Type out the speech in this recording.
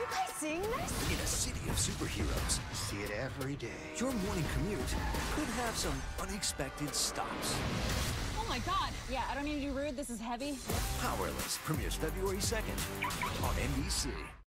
you guys seeing this? In a city of superheroes, See it every day. your morning commute could have some unexpected stops. Oh my god. Yeah, I don't mean to be rude. This is heavy. Powerless premieres February 2nd on NBC.